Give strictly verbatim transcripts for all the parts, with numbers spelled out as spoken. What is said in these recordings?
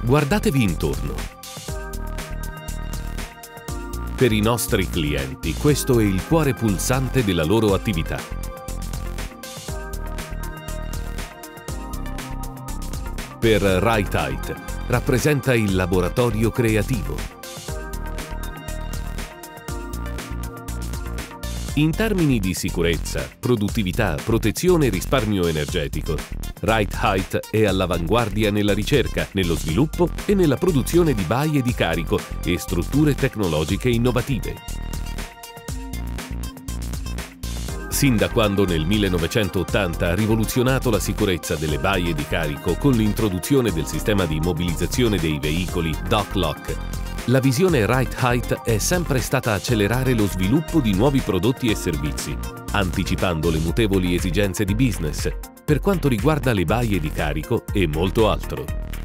Guardatevi intorno. Per i nostri clienti questo è il cuore pulsante della loro attività. Per Rite-Height rappresenta il laboratorio creativo. In termini di sicurezza, produttività, protezione e risparmio energetico, Rite-Height è all'avanguardia nella ricerca, nello sviluppo e nella produzione di baie di carico e strutture tecnologiche innovative. Sin da quando nel millenovecentottanta ha rivoluzionato la sicurezza delle baie di carico con l'introduzione del sistema di immobilizzazione dei veicoli Dock Lock, la visione Rite-Height è sempre stata accelerare lo sviluppo di nuovi prodotti e servizi, anticipando le mutevoli esigenze di business per quanto riguarda le baie di carico e molto altro.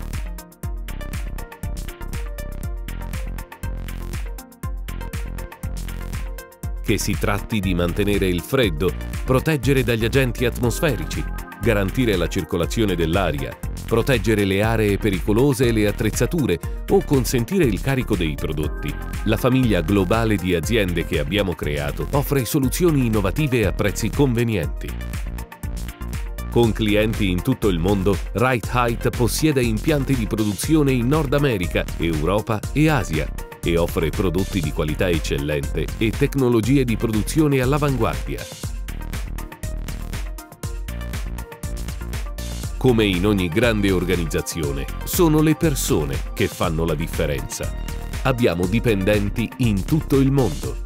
Che si tratti di mantenere il freddo, proteggere dagli agenti atmosferici, garantire la circolazione dell'aria, proteggere le aree pericolose e le attrezzature o consentire il carico dei prodotti, la famiglia globale di aziende che abbiamo creato offre soluzioni innovative a prezzi convenienti. Con clienti in tutto il mondo, Rite-Height possiede impianti di produzione in Nord America, Europa e Asia e offre prodotti di qualità eccellente e tecnologie di produzione all'avanguardia. Come in ogni grande organizzazione, sono le persone che fanno la differenza. Abbiamo dipendenti in tutto il mondo.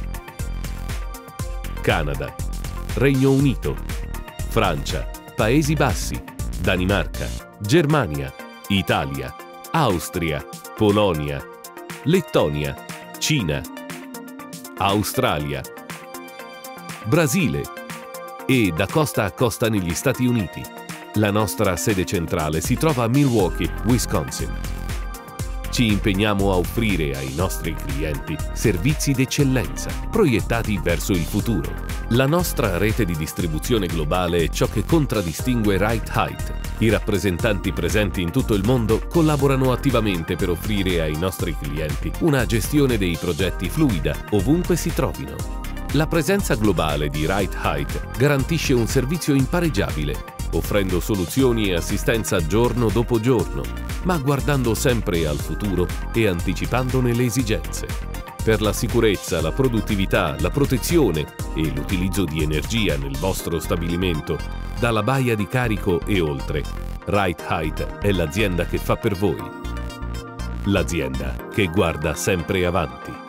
Canada, Regno Unito, Francia, Paesi Bassi, Danimarca, Germania, Italia, Austria, Polonia, Lettonia, Cina, Australia, Brasile e da costa a costa negli Stati Uniti. La nostra sede centrale si trova a Milwaukee, Wisconsin. Ci impegniamo a offrire ai nostri clienti servizi d'eccellenza, proiettati verso il futuro. La nostra rete di distribuzione globale è ciò che contraddistingue Rite-Height. I rappresentanti presenti in tutto il mondo collaborano attivamente per offrire ai nostri clienti una gestione dei progetti fluida ovunque si trovino. La presenza globale di Rite-Height garantisce un servizio impareggiabile, offrendo soluzioni e assistenza giorno dopo giorno, ma guardando sempre al futuro e anticipandone le esigenze. Per la sicurezza, la produttività, la protezione e l'utilizzo di energia nel vostro stabilimento, dalla baia di carico e oltre, Rite-Height è l'azienda che fa per voi. L'azienda che guarda sempre avanti.